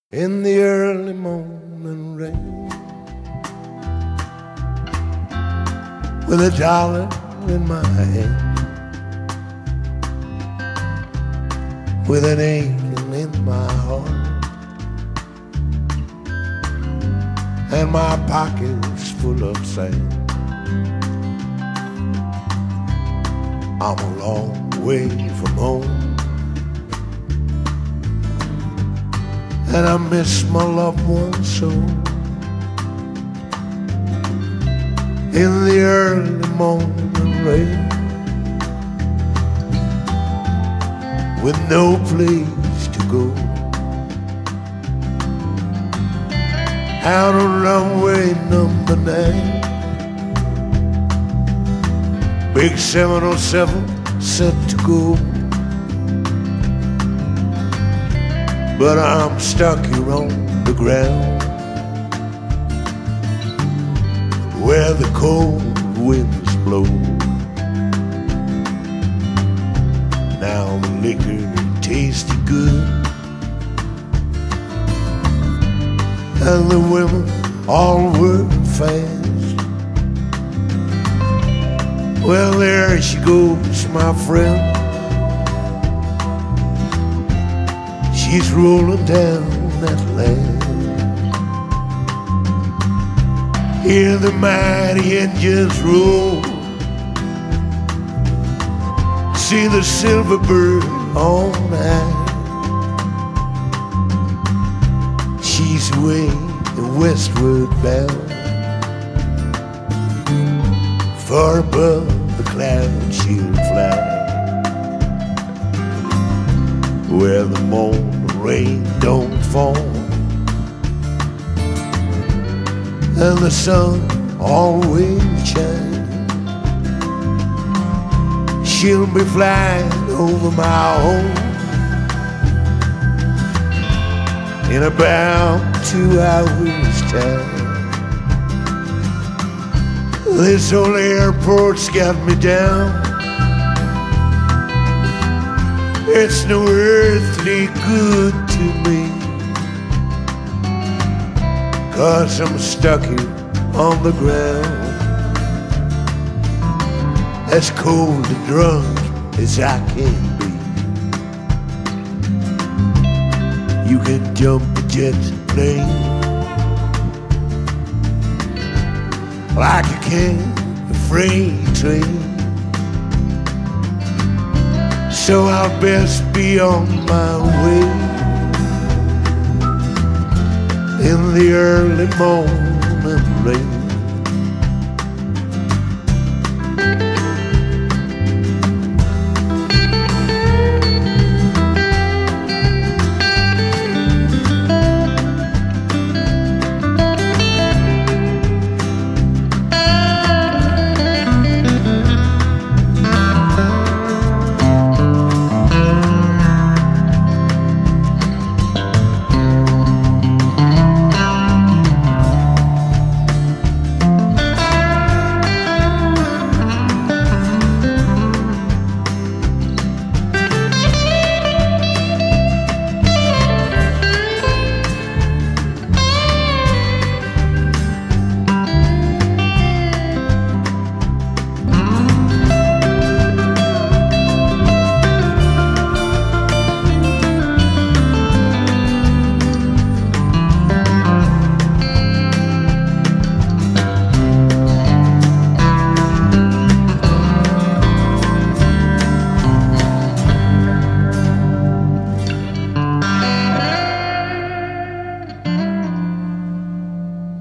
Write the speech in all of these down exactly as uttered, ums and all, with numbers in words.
In the early morning rain, with a dollar in my hand, with an aching in my heart, and my pockets full of sand. I'm a long way from home, and I miss my loved ones so. In the early morning rain, with no place to go, out on runway number nine, big seven oh seven set to go. But I'm stuck here on the ground, where the cold winds blow. Now the liquor tasted good, and the women all work fast. Well, there she goes, my friend. She's rolling down that land. Hear the mighty engines roll, see the silver bird on high. She's away and westward bound, far above the clouds she'll fly, where the morning rain don't fall, and the sun always shines. She'll be flying over my home in about two hours time. This old airport's got me down. It's no earthly good to me, 'cause I'm stuck here on the ground, as cold and drunk as I can be. You can jump a jet plane like you can a freight train, so I'll best be on my way in the early morning rain.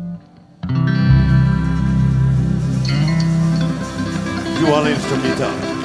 Johan Lindström gitarr.